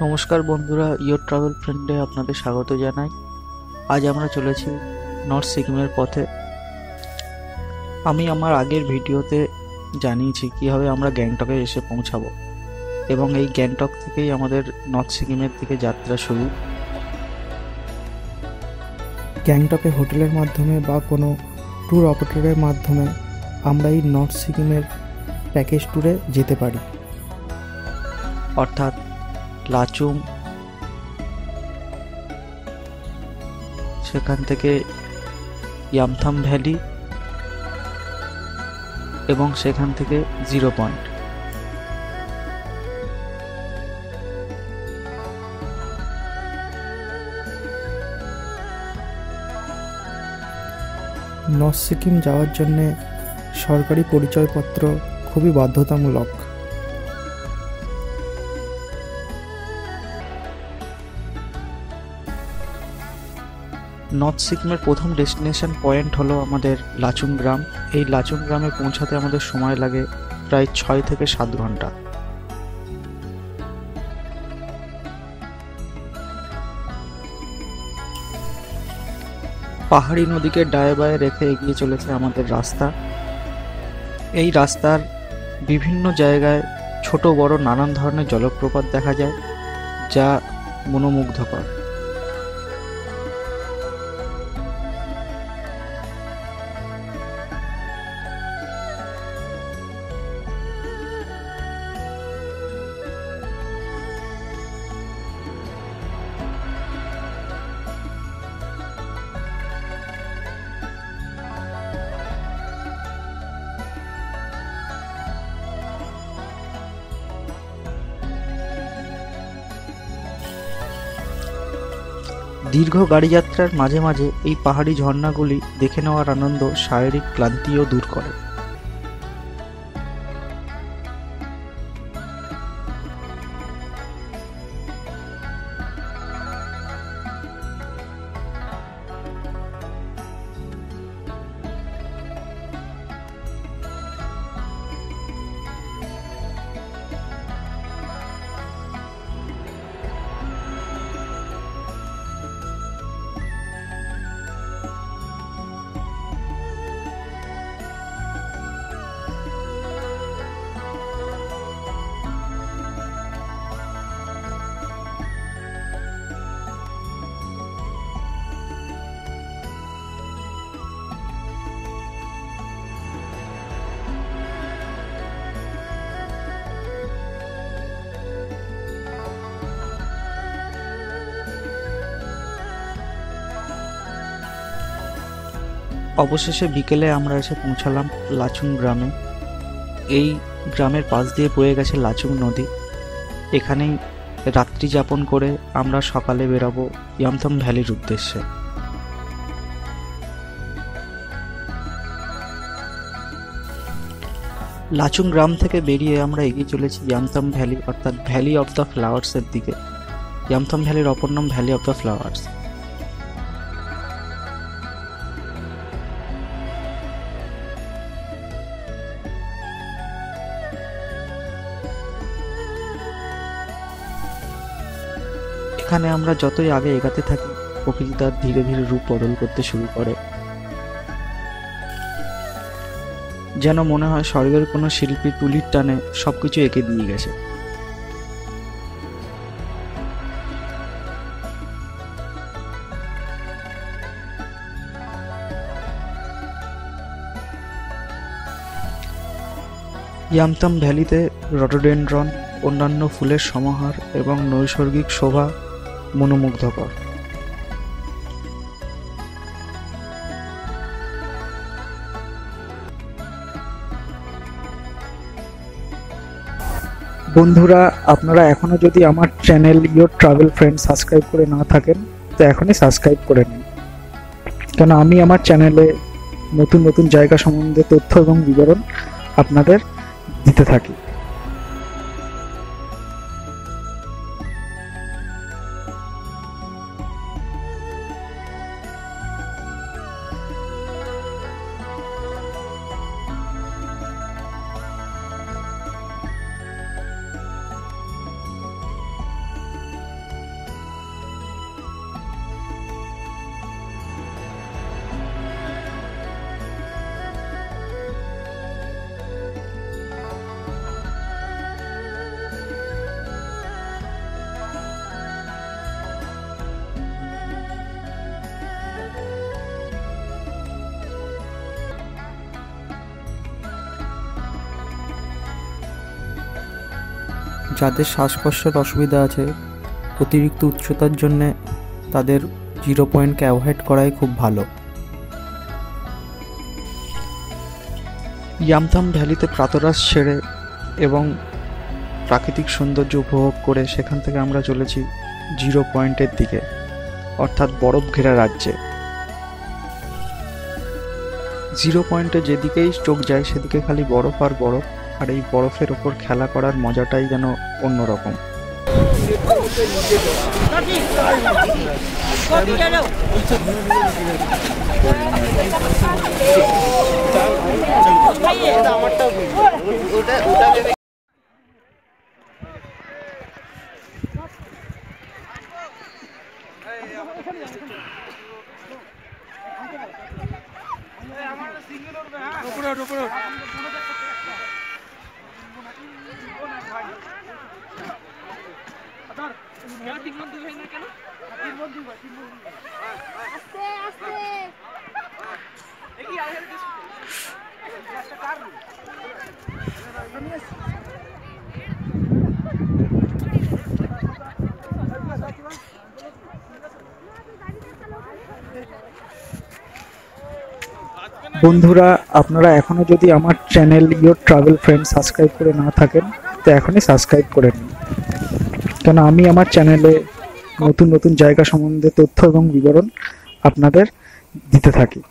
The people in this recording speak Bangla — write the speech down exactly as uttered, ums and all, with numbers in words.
নমস্কার বন্ধুরা, ইয়োর ট্রাভেল ফ্রেন্ডে আপনাদের স্বাগত জানাই। আজ আমরা চলেছি নর্থ সিকিমের পথে। আমি আমার আগের ভিডিওতে জানিয়েছি কীভাবে আমরা গ্যাংটকে এসে পৌঁছাবো, এবং এই গ্যাংটক থেকেই আমাদের নর্থ সিকিমের দিকে যাত্রা শুরু। গ্যাংটকে হোটেলের মাধ্যমে বা কোনো ট্যুর অপারেটরের মাধ্যমে আমরা এই নর্থ সিকিমের প্যাকেজ ট্যুরে যেতে পারি, অর্থাৎ লাচুং, সেখান থেকে ইয়ামথাম ভ্যালি এবং সেখান থেকে জিরো পয়েন্ট। নর্থ সিকিম যাওয়ার জন্যে সরকারি পরিচয়পত্র খুবই বাধ্যতামূলক। নর্থ সিকিমের প্রথম ডেস্টিনেশন পয়েন্ট হলো আমাদের লাচুং গ্রাম। এই লাচুং গ্রামে পৌঁছাতে আমাদের সময় লাগে প্রায় ছয় থেকে সাত ঘন্টা। পাহাড়ি নদীকে ডায়ে বায়ে রেখে এগিয়ে চলেছে আমাদের রাস্তা। এই রাস্তার বিভিন্ন জায়গায় ছোট বড় নানান ধরনের জলপ্রপাত দেখা যায়, যা মনোমুগ্ধকর। দীর্ঘ গাড়ি যাত্রার মাঝে মাঝে এই পাহাড়ি ঝর্ণাগুলি দেখে নেওয়ার আনন্দ শারীরিক ক্লান্তিও দূর করে। অবশেষে বিকেলে আমরা এসে পৌঁছালাম লাচুং গ্রামে। এই গ্রামের পাশ দিয়ে বয়ে গেছে লাচুং নদী। এখানেই রাত্রি যাপন করে আমরা সকালে বেরাবো ইয়ামথাম ভ্যালির উদ্দেশ্যে। লাচুং গ্রাম থেকে বেরিয়ে আমরা এগিয়ে চলেছি ইয়ামথাম ভ্যালি, অর্থাৎ ভ্যালি অফ দ্য ফ্লাওয়ার্সের দিকে। ইয়ামথাম ভ্যালির অপর নাম ভ্যালি অফ দ্য ফ্লাওয়ার্স। এখানে আমরা যতই আগে এগাতে থাকি, প্রকৃতি তার ধীরে ধীরে রূপ বদল করতে শুরু করে। যেন মনে হয় স্বর্গের কোনো শিল্পী তুলির টানে সবকিছু এঁকে দিয়ে গেছে। ইয়ামথাম ভ্যালিতে রডোডেনড্রন, অন্যান্য ফুলের সমাহার এবং নৈসর্গিক শোভা মনোমুগ্ধকর। বন্ধুরা, আপনারা এখনও যদি আমার channel your travel friend subscribe করে না থাকেন, তো এখনই সাবস্ক্রাইব করে নিন, কেন আমি আমার চ্যানেলে নতুন নতুন জায়গা সম্বন্ধে তথ্য এবং বিবরণ আপনাদের দিতে থাকি। যাদের শ্বাসকষ্টের অসুবিধা আছে, অতিরিক্ত উচ্চতার জন্যে তাদের জিরো পয়েন্টকে অ্যাভয়েড করাই খুব ভালো। ইয়ামথাম ভ্যালিতে প্রাতরাশ ছেড়ে এবং প্রাকৃতিক সৌন্দর্য উপভোগ করে সেখান থেকে আমরা চলেছি জিরো পয়েন্টের দিকে, অর্থাৎ বরফ ঘেরা রাজ্যে। জিরো পয়েন্টে যেদিকেই চোখ যায় সেদিকে খালি বরফ আর বরফ, আর এই বরফের ওপর খেলা করার মজাটাই যেন অন্যরকম। বন্ধুরা, আপনারা এখনো যদি আমার channel your travel friend subscribe করে না থাকেন তো এখনই সাবস্ক্রাইব করে নিন, কেন আমি আমার চ্যানেলে নতুন নতুন জায়গা সম্বন্ধে তথ্য এবং বিবরণ আপনাদের দিতে থাকি।